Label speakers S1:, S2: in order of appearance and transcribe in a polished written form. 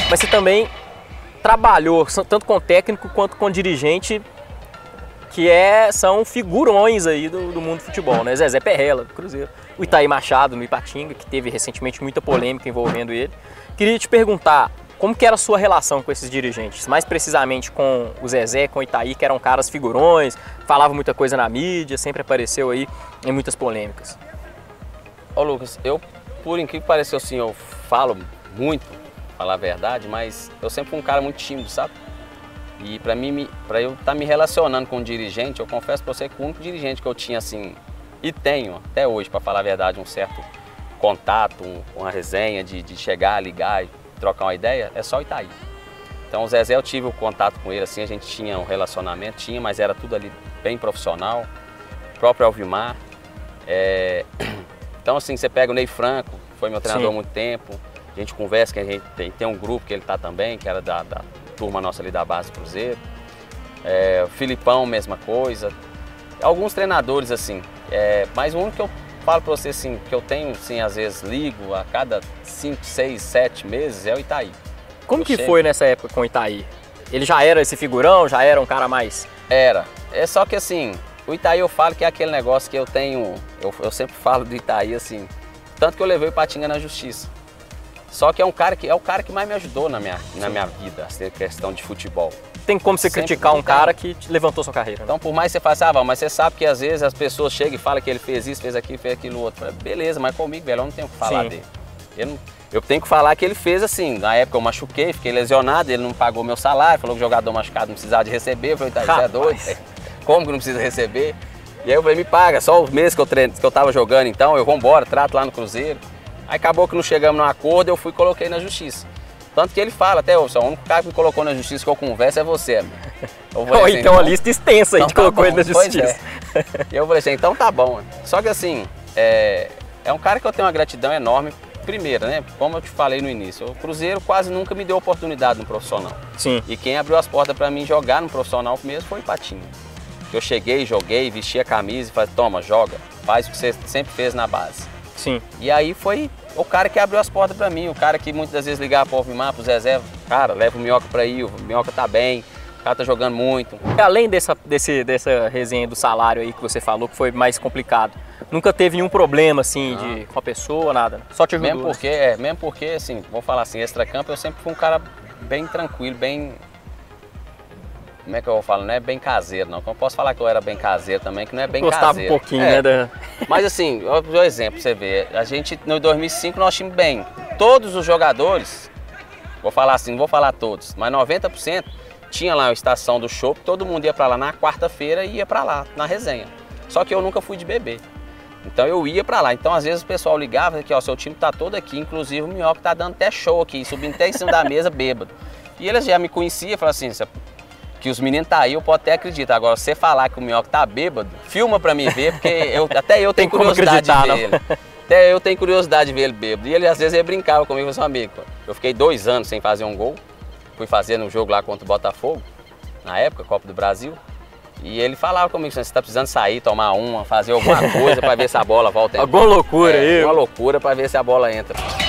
S1: mas você também trabalhou tanto com técnico quanto com dirigente, que são figurões aí do mundo do futebol, né? Zezé Perrella, do Cruzeiro. O Itaí Machado, no Ipatinga, que teve recentemente muita polêmica envolvendo ele. Queria te perguntar, como que era a sua relação com esses dirigentes? Mais precisamente com o Zezé, com o Itaí, que eram caras figurões, falavam muita coisa na mídia, sempre apareceu aí em muitas polêmicas.
S2: Ô Lucas, por incrível que pareça, assim, eu falo muito, falar a verdade, mas eu sempre fui um cara muito tímido, sabe? E para eu estar me relacionando com um dirigente, eu confesso para você que o único dirigente que eu tinha, assim, e tenho até hoje, para falar a verdade, um certo contato, uma resenha de chegar, ligar e trocar uma ideia, é só o Itaí. Então o Zezé, eu tive o contato com ele, assim, a gente tinha um relacionamento, mas era tudo ali bem profissional. O próprio Alvimar. Então assim, você pega o Ney Franco, foi meu treinador há muito tempo, a gente conversa, que a gente tem um grupo que ele tá também, que era da turma nossa ali da base do Cruzeiro. O Filipão, mesma coisa. Alguns treinadores, assim, mas o único que eu falo pra você, assim, que eu tenho, assim, às vezes ligo a cada 5, 6, 7 meses, é o Itaí.
S1: Como que foi nessa época com o Itaí? Ele já era esse figurão, já era um cara mais...
S2: Era. É só que, assim, o Itaí eu falo que é aquele negócio que eu tenho, eu sempre falo do Itaí, assim, tanto que eu levei o Ipatinga na justiça. Só que é o cara que mais me ajudou na minha vida, essa questão de futebol.
S1: Tem como você criticar um cara que levantou sua carreira.
S2: Então, por mais que você faça, mas você sabe que às vezes as pessoas chegam e falam que ele fez isso, fez aquilo, fez aquilo outro. Falei, beleza, mas comigo, velho, eu não tenho o que falar dele. Eu tenho que falar que ele fez assim, na época eu machuquei, fiquei lesionado, ele não pagou meu salário, falou que o jogador machucado não precisava de receber. Eu falei, tá, isso é doido, como que não precisa receber? E aí eu falei, me paga, só os meses que eu tava jogando, então eu vou embora, trato lá no Cruzeiro. Aí acabou que não chegamos num acordo, eu fui e coloquei na justiça. Tanto que ele fala até, o único cara que me colocou na justiça que eu converso é você, amigo.
S1: Falei, então uma lista extensa aí, então, colocou ele na justiça.
S2: E eu falei assim, então tá bom. Só que assim, é um cara que eu tenho uma gratidão enorme. Primeiro, né, como eu te falei no início, o Cruzeiro quase nunca me deu oportunidade no profissional.
S1: Sim.
S2: E quem abriu as portas para mim jogar no profissional mesmo foi o Ipatinga. Eu cheguei, joguei, vesti a camisa e falei, toma, joga, faz o que você sempre fez na base.
S1: Sim.
S2: E aí foi o cara que abriu as portas para mim, o cara que muitas vezes ligava para o Alvimar, pro Zezé, cara, leva o Minhoca para aí, o Minhoca tá bem, o cara tá jogando muito.
S1: Além dessa resenha do salário aí que você falou, que foi mais complicado, nunca teve nenhum problema assim com a pessoa, nada? Só te ajudou?
S2: Mesmo porque, assim, vou falar assim, extracampo eu sempre fui um cara bem tranquilo, bem... Como é que eu falo? Não é bem caseiro, não. Eu posso falar que eu era bem caseiro também, que não é bem
S1: Gostava
S2: caseiro.
S1: Gostava um pouquinho, né?
S2: Mas assim, eu dou um exemplo pra você ver. A gente, no 2005, nós tínhamos bem. Todos os jogadores, vou falar assim, não vou falar todos, mas 90% tinha lá a estação do show, todo mundo ia pra lá na quarta-feira e ia pra lá, na resenha. Só que eu nunca fui de beber. Então eu ia pra lá. Então às vezes o pessoal ligava aqui, ó, seu time tá todo aqui, inclusive o Minhoca tá dando até show aqui, subindo até em cima da mesa bêbado. E eles já me conheciam e falaram assim, que os meninos tá aí, eu posso até acreditar. Agora, você falar que o Minhoca tá bêbado, filma pra mim ver, porque até eu tenho curiosidade de ver ele. Até eu tenho curiosidade de ver ele bêbado. E ele às vezes ele brincava comigo, com seu amigo. Eu fiquei 2 anos sem fazer um gol. Fui fazer no jogo lá contra o Botafogo, na época, Copa do Brasil. E ele falava comigo, você tá precisando sair, tomar uma, fazer alguma coisa pra ver se a bola volta a entrar.
S1: Alguma loucura aí.
S2: Uma loucura pra ver se a bola entra.